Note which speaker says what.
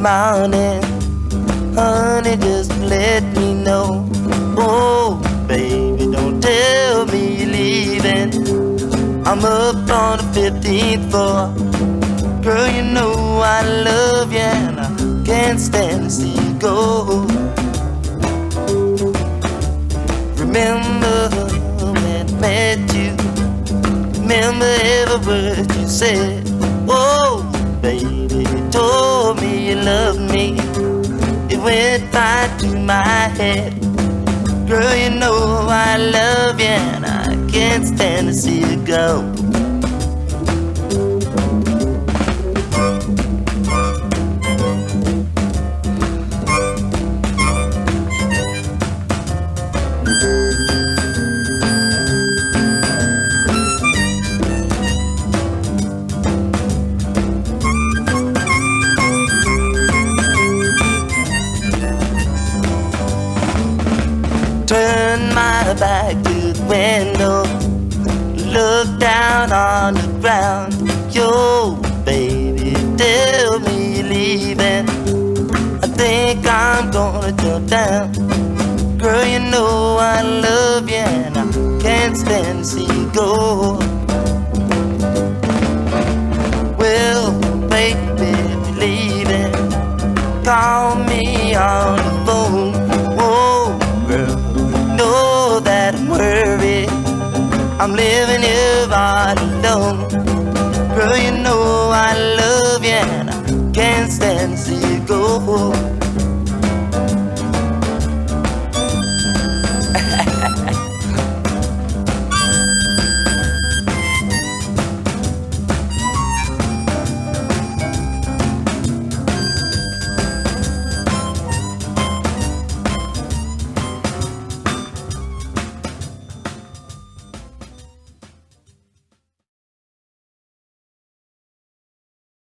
Speaker 1: morning. Honey, just let me know. Oh, baby, don't tell me you're leaving. I'm up on the 15th floor. Girl, you know I love you and I can't stand to see you go. Remember when I met you. Remember every word you said. Oh, baby, you told me you loved me. It went right to my head. Girl, you know I love you and I can't stand to see you go. Turn my back to the window, look down on the ground. Yo, baby, tell me you're leaving. I think I'm gonna jump down. Girl, you know I love you and I can't stand to see you go. Well, baby, if you're leaving, call me on the phone. Oh, girl, know that I'm worried. I'm living here all alone. Girl, you know I love you and I can't stand to see you go.